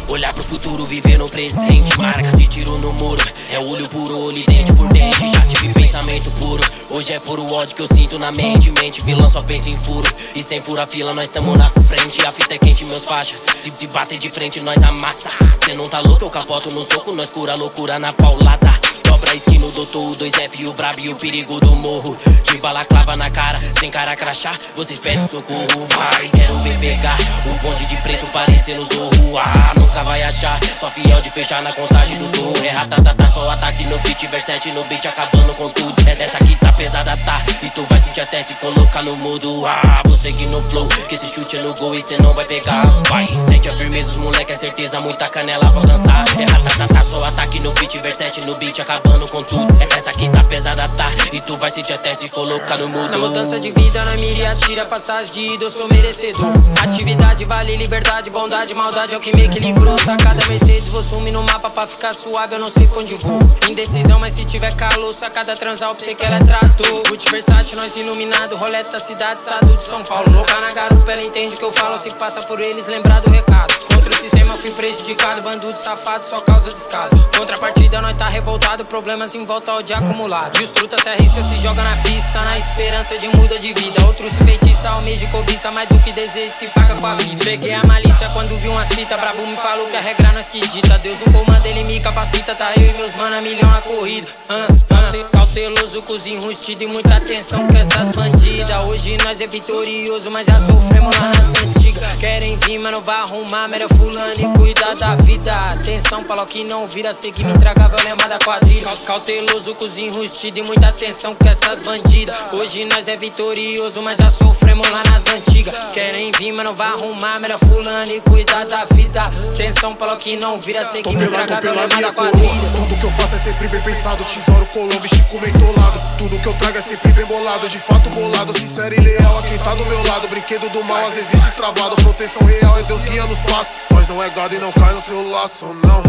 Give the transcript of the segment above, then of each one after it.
Olhar pro futuro, viver no presente. Marcas de tiro no muro. É olho por olho, dente por dente. Já tive pensamento puro. Hoje é puro ódio que eu sinto na mente. Mente vilã só pensa em furo. E sem fura fila nós tamo na frente. A fita é quente, meus faixa. Se bater de frente nós amassa. Cê não tá louco, eu capoto no soco. Nós cura loucura na paulada. Dobra a esquina, o doutor, o 2F, o brabo e o perigo do morro. De balaclava na cara, sem cara crachá, vocês pedem socorro. Vai, quero ver pegar o bonde de preto parecendo zorro. Ah, nunca vai achar, só fiel de fechar na contagem do touro. É ratatata, só ataque no beat, versete no beat, acabando com tudo. É dessa que tá pesada, tá? E tu vai sentir até se colocar no mudo. Ah, vou seguir no flow, que esse chute é no gol e cê não vai pegar. Vai, sente a firmeza, os moleque, é certeza, muita canela pra alcançar. É ratatata, só ataque no beat, versete no beat, acabando com tudo. É essa que tá pesada, tá? E tu vai sentir até se colocar no mudo. Na mudança de vida, na mira e atira passagem de ida, eu sou merecedor. Atividade vale liberdade, bondade, maldade é o que me equilibrou. Sacada Mercedes, vou sumir no mapa pra ficar suave, eu não sei pra onde vou. Indecisão, mas se tiver calor, sacada transal pra você que ela é trator. Multiversátil, nós iluminado, roleta da cidade, estado de São Paulo. Louca na garupa, ela entende o que eu falo, se passa por eles, lembrar do recado. Contra o sistema fui prejudicado, bandido safado, só causa descaso. Contrapartida, nós tá revoltado, problemas em volta, ódio acumulado. E os truta se arrisca, se joga na pista, na esperança de muda de vida. Outros se feitiça, almeja e cobiça, mais do que deseja, se paga com a vida. Peguei a malícia quando vi umas fitas, brabo me falou que a regra nós que dita. Deus no comando, ele me capacita, tá eu e meus mano a milhão na corrida. Cauteloso, cozinho rustido e muita atenção com essas bandidas. Hoje nós é vitorioso, mas já sofremos lá nas antigas. Querem vir, mas não vai arrumar, mera fulano e cuidar da vida. Atenção, falou que não vira, seguir me intragável, lema da quadrilha. Cauteloso, cozinho rustido e muita atenção com essas bandidas. Hoje nós é vitorioso, mas já sofremos lá nas antigas. Querem vir, mas não vai arrumar, mera fulano e cuidar da vida. Atenção, falou que não vira, seguir me intragável, lema da quadrilha. Tudo que eu faço é sempre bem pensado, tesouro, colombo, estico mentolado. Tudo que eu trago é sempre bem bolado, de fato bolado, sincero e leal a quem tá do meu lado. Brinquedo do mal às vezes destravado, proteção real é Deus guia nos passos. Nós não é gado e não cai no seu laço, não.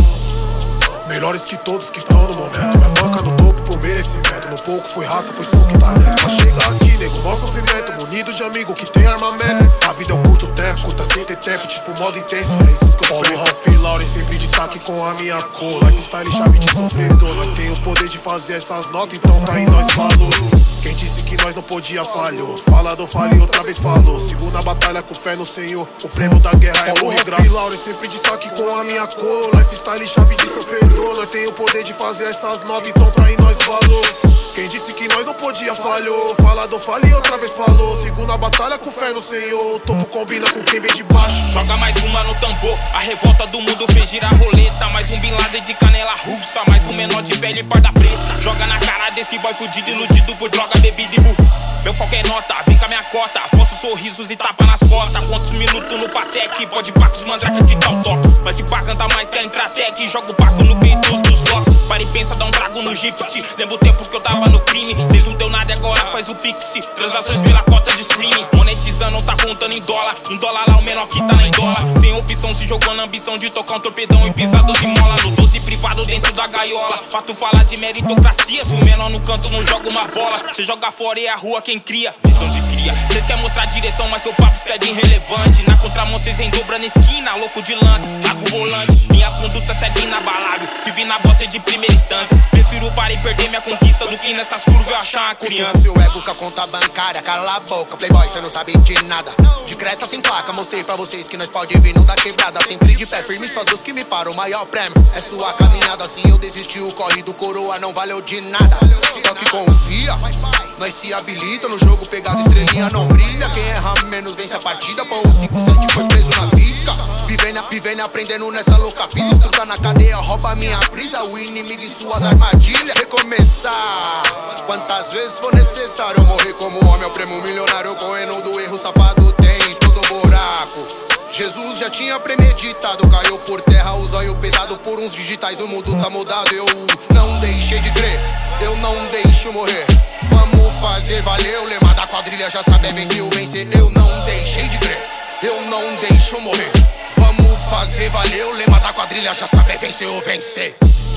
Melhores que todos que estão no momento. Minha banca no topo por merecimento. No pouco foi raça, foi soco e talento. Mas chega aqui, nego, mó sofrimento. Munido de amigo que tem armamento. A vida é um curto tempo, curta sem ter tempo. Tipo modo intenso, é isso que eu penso. Ralph Lauren, sempre destaque com a minha cor. Lifestyle, chave de sofredor. Nós tem o poder de fazer essas notas, então tá em nós valor. Quem disse que nós não podia falhou. Falador falha e outra vez falou. Segunda batalha com fé no Senhor. O prêmio da guerra é morrer grave. Lauren, sempre destaque com a minha cor. Lifestyle, chave de sofredor. Nós tem o poder de fazer essas notas, então tá em nós valor. Quem disse que nós não podia falhou. Falador falha e outra vez falou. Segunda batalha com fé no Senhor. O topo combina com quem vem de baixo. Joga mais uma no tambor. A revolta do mundo fez girar roleta. Mais um Bin Laden de canela russa. Mais um menor de pele parda preta. Joga na cara desse boy fudido, iludido por droga, bebida e buff. Meu foco é nota, vem com a minha cota. Falsos sorrisos e tapa nas costas. Quantos minutos no Patek? Pode pá com os mandrake de tal toque. Mas se pá canta mais que a Intratec. Joga o paco no peito dos locos. Para e pensa, dá um trago no Jeep. Lembra o tempo que eu tava no crime. Cês não deu nada e agora faz o Pix. Transações pela cota de streaming. Monetizando, tá contando em dólar. Em dólar lá o menor que tá lá em dólar. Sem opção, se jogou na ambição de tocar um torpedão e pisar 12 mola. No 12 privado dentro da gaiola. Pra tu falar de meritocracia. Se o menor no canto não joga uma bola. Cê joga fora e é a rua quem cria. Visão de cria. Cês querem mostrar direção, mas seu papo segue irrelevante. Na contramão cês endobram na esquina. Louco de lance, largo volante. Minha conduta segue inabalável. Se vir na bota de primeira instância. Prefiro parar e perder minha conquista do que nessas curvas eu achar uma criança. Seu ego com a conta bancária. Cala a boca, playboy, cê não sabe de nada. De creta sem placa, mostrei pra vocês que nós pode vir não da quebrada. Sempre de pé firme, só Deus que me para. O maior prêmio é sua caminhada. Assim eu desisti, o corre do coroa não valeu de nada. Só que confia, nós se habilita no jogo, pegado estrelinha não brilha. Quem erra menos vence a partida. Pão 5-7 foi preso na pica. Vivendo aprendendo nessa louca vida. Estruta na cadeia, rouba minha brisa. O inimigo e suas armadilhas. Recomeçar quantas vezes for necessário. Morrer como homem, eu prêmio milionário. Correndo do erro, safado tem todo buraco. Jesus já tinha premeditado. Caiu por terra, o zóio pesado por uns digitais. O mundo tá mudado, eu não deixei de crer. Eu não deixo morrer. Vamos fazer valer. O lema da quadrilha já sabe, é vencer ou vencer. Eu não deixei de crer. Eu não deixo morrer. Vamos fazer valer. O lema da quadrilha já sabe, é vencer ou vencer.